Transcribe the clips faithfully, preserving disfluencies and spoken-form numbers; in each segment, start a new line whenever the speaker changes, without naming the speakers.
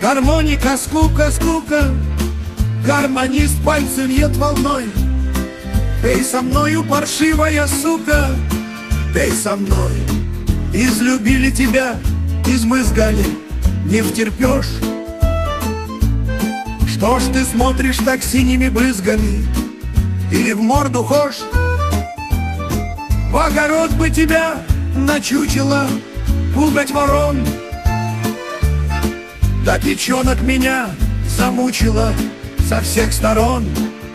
Гармоника, скука, скука, гармонист пальцы льет волной. Пей со мною, паршивая сука, пей со мной. Излюбили тебя, измызгали, не втерпешь. Что ж ты смотришь так синими брызгами? Или в морду хошь? В огород бы тебя начучило пугать ворон. Да печенок меня замучила со всех сторон.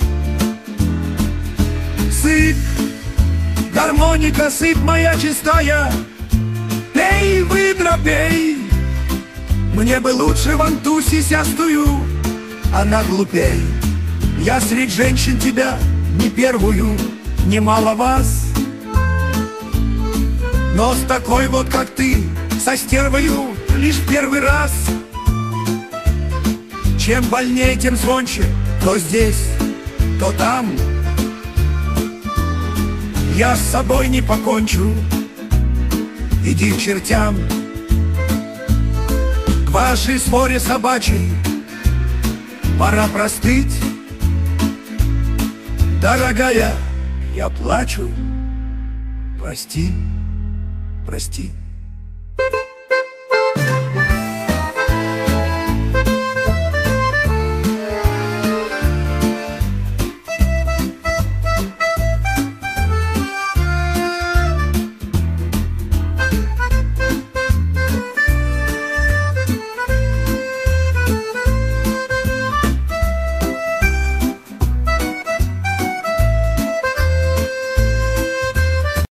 Сыпь, гармоника, сыпь моя чистая, пей, выдра, пей. Мне бы лучше вон ту сисястую, она глупей. Я средь женщин тебя не первую, немало вас, но с такой вот, как ты, со стервою лишь первый раз. Чем больнее, тем звонче, то здесь, то там. Я с собой не покончу, иди к чертям. К вашей своре собачьей пора простыть. Дорогая, я плачу, прости, прости.